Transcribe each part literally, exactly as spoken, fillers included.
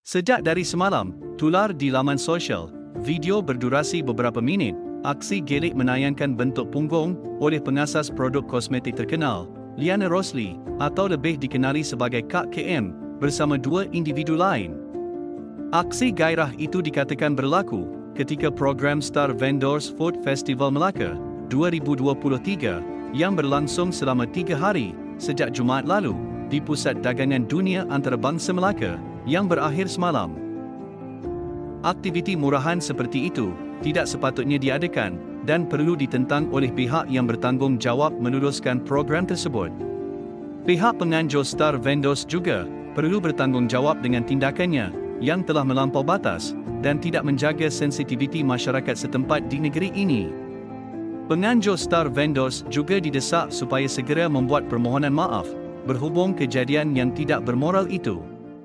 Sejak dari semalam, tular di laman sosial, video berdurasi beberapa minit, aksi gerik menayangkan bentuk punggung oleh pengasas produk kosmetik terkenal, Liana Rosli, atau lebih dikenali sebagai Kak K M, bersama dua individu lain. Aksi gairah itu dikatakan berlaku ketika program Star Vendors Food Festival Melaka dua ribu dua puluh tiga yang berlangsung selama tiga hari sejak Jumaat lalu di Pusat Dagangan Dunia Antarabangsa Melaka yang berakhir semalam. Aktiviti murahan seperti itu tidak sepatutnya diadakan dan perlu ditentang oleh pihak yang bertanggungjawab meneruskan program tersebut. Pihak penganjur Star Vendors juga perlu bertanggungjawab dengan tindakannya yang telah melampau batas dan tidak menjaga sensitiviti masyarakat setempat di negeri ini. Penganjur Star Vendors juga didesak supaya segera membuat permohonan maaf berhubung kejadian yang tidak bermoral itu.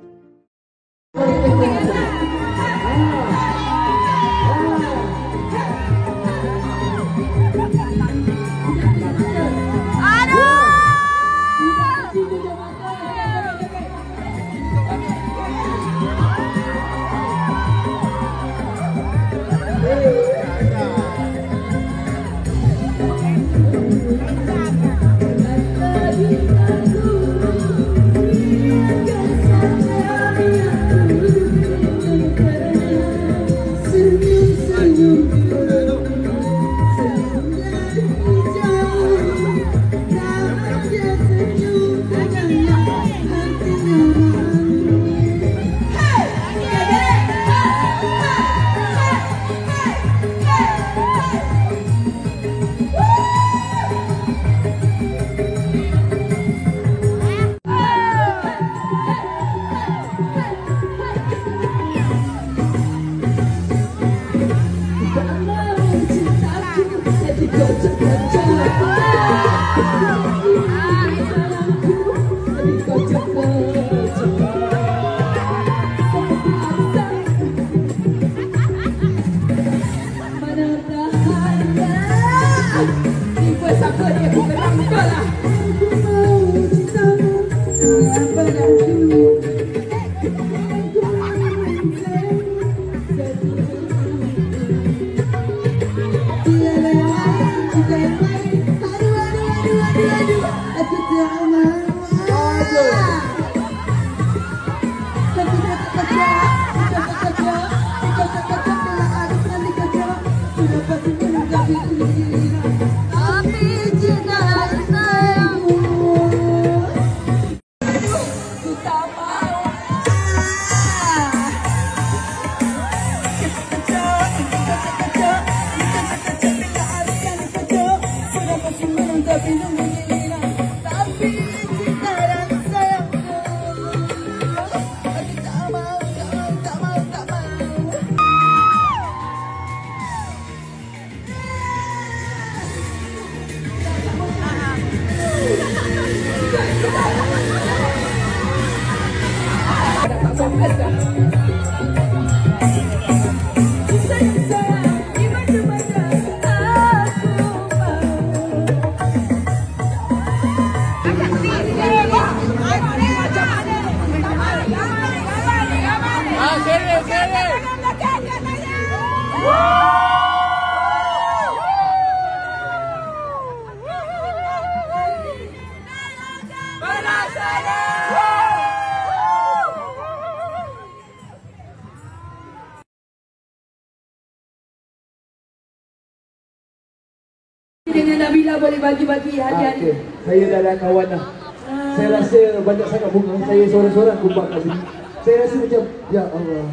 Dengan Nabila boleh bagi-bagi hadiah. Okay. Saya dah ada kawan dah. Ah. Saya rasa banyak sangat bunga. Saya seorang-seorang kumpul kat sini. Saya rasa macam, ya Allah.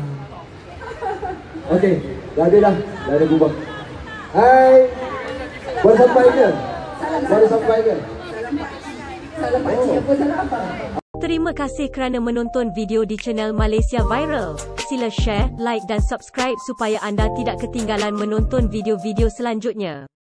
Okey, dah ada dah. Dah ada kubang. Hai. Baru sampai ke? Baru sampai ke? Salam pakcik apa, salam apa? Terima kasih kerana menonton video di channel Malaysia Viral. Sila share, like dan subscribe supaya anda tidak ketinggalan menonton video-video selanjutnya.